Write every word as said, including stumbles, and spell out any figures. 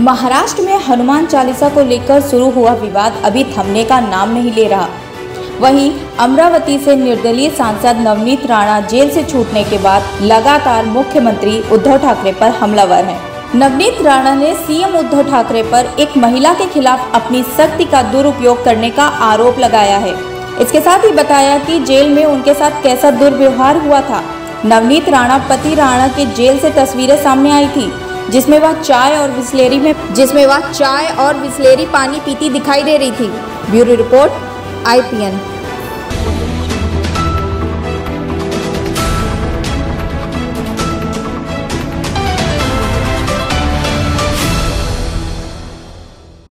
महाराष्ट्र में हनुमान चालीसा को लेकर शुरू हुआ विवाद अभी थमने का नाम नहीं ले रहा। वहीं अमरावती से निर्दलीय सांसद नवनीत राणा जेल से छूटने के बाद लगातार मुख्यमंत्री उद्धव ठाकरे पर हमलावर हैं। नवनीत राणा ने सीएम उद्धव ठाकरे पर एक महिला के खिलाफ अपनी शक्ति का दुरुपयोग करने का आरोप लगाया है। इसके साथ ही बताया कि जेल में उनके साथ कैसा दुर्व्यवहार हुआ था। नवनीत राणा पति राणा के जेल से तस्वीरें सामने आई थी, जिसमें वह चाय और बिस्लेरी में जिसमें वह चाय और बिस्लेरी पानी पीती दिखाई दे रही थी। Bureau report I P N.